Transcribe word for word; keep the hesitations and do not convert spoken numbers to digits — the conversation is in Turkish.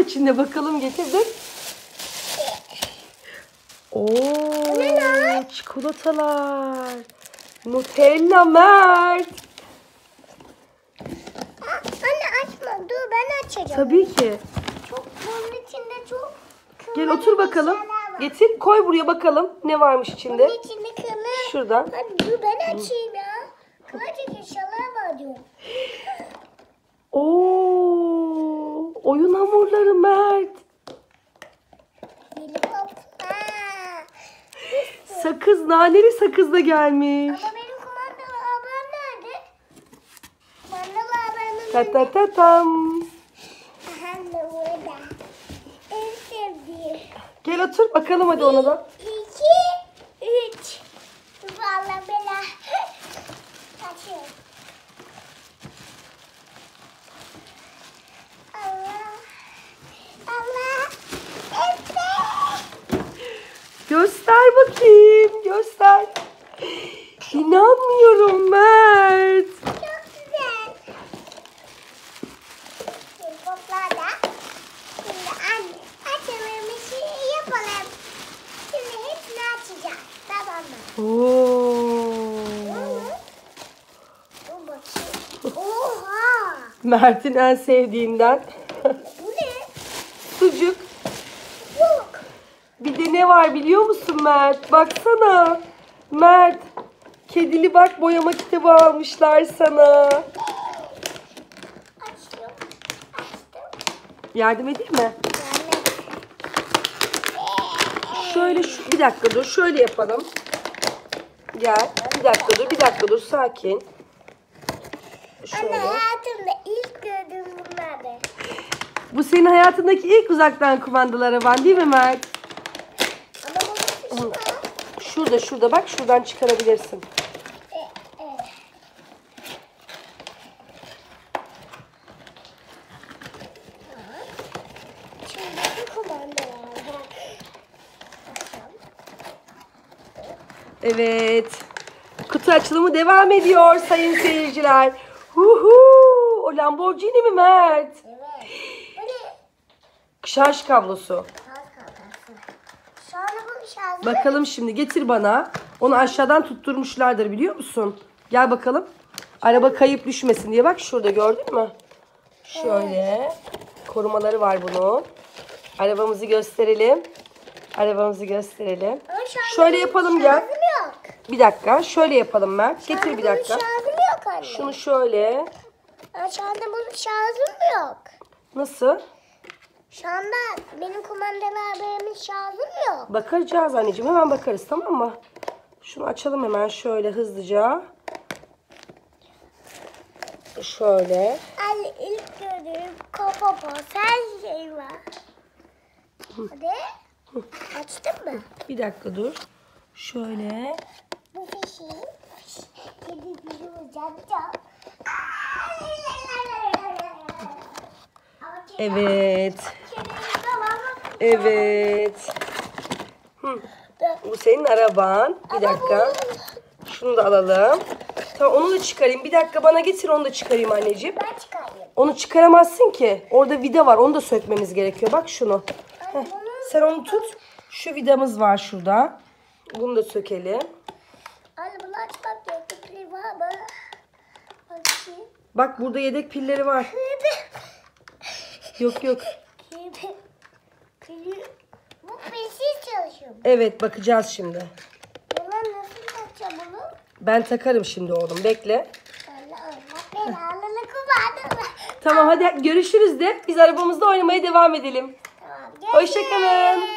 içinde bakalım, getirdim. Oo, çikolatalar. Nutella Mert. Anne açma, dur ben açacağım. Tabii ki. Çok bunun içinde çok. Gel otur bakalım. Getir, koy buraya bakalım ne varmış içinde. Bunun içinde kırmızı. Şuradan. Hadi dur ben açayım ya. Kıvırcık eşyalar var diyorum. Oo, oyun hamurları Mert. Sakız, naneli sakız da gelmiş. Ama benim kumandalı ablam nerede? Kumandalı ablamın Ta ta ta tam. aha da burada. En sevdiğim. Gel otur bakalım hadi ona da. İki, üç. Vallahi bela. Açıyorum. Allah. Allah. Efe. Göster bakayım, göster. İnanmıyorum Mert. Çok güzel. Şimdi toplarda. Şimdi anne açalım işi yapalım. Şimdi hepsini açacağız. Tamam mı? Oo. Dur bakayım. Oha. Mert'in en sevdiğinden. Bu ne? Sucuk. Yok. Bir de ne var biliyor musun Mert? Baksana. Mert. Kedili bak boyama kitabı almışlar sana. Açıyorum. Açtım. Yardım edeyim mi? Yani. Şöyle şu, bir dakika dur. Şöyle yapalım. Gel. Bir dakika dur. Bir dakika dur. Sakin. Anne Şöyle. hayatımda ilk gördüğüm bunlardı. Bu senin hayatındaki ilk uzaktan kumandalı araban değil mi Mert? Ama bunun dışı var. Şurada şurada bak. Şuradan çıkarabilirsin. E, evet. Şimdi bu kumandalar var. Açalım. Evet. Kutu açılımı devam ediyor sayın seyirciler. Huhu! O Lamborghini mi Mert? Evet. Bu ne? Şarj kablosu. Şarj kablosu. Şu anda bu şarjı. Bakalım şimdi getir bana. Onu aşağıdan tutturmuşlardır biliyor musun? Gel bakalım. Araba kayıp düşmesin diye bak şurada gördün mü? Şöyle. Korumaları var bunun. Arabamızı gösterelim. Arabamızı gösterelim. Ama şu anda Şöyle bunun yapalım gel. şarjım yok. Bir dakika. Şöyle yapalım Mert. Getir bir Şu anda dakika. bunun şarjım yok anne. Şunu şöyle. Ama şu anda bunun şarjım yok. Nasıl? Şu anda benim kumandalı haberinin şarjım yok. Bakacağız anneciğim. Hemen bakarız tamam mı? Şunu açalım hemen şöyle hızlıca. Şöyle. Anne ilk gördüğüm kafa her şey var. Hadi. Açtın mı? Bir dakika dur. Şöyle. Bu fişi. Kedi gibi uzatacağım. Evet. Evet. Hı. Bu senin araban. Bir dakika. Şunu da alalım. Tamam onu da çıkarayım. Bir dakika bana getir onu da çıkarayım anneciğim. Ben çıkarayım. Onu çıkaramazsın ki. Orada vida var. Onu da sökmemiz gerekiyor. Bak şunu. Heh. Sen onu tut. Şu vidamız var şurada. Bunu da sökelim. Anne bunu açmak gerekli var mı? Bakayım. Bak burada yedek pilleri var. Yok yok. Kedi. Kedi. Bu fişi çalışıyor. Evet bakacağız şimdi. Buna nasıl takacağım bunu? Ben takarım şimdi oğlum. Bekle. Allah Allah. Belalını kumandalı. Tamam hadi görüşürüz de biz arabamızda oynamaya devam edelim. Tamam. Hoşça kalın.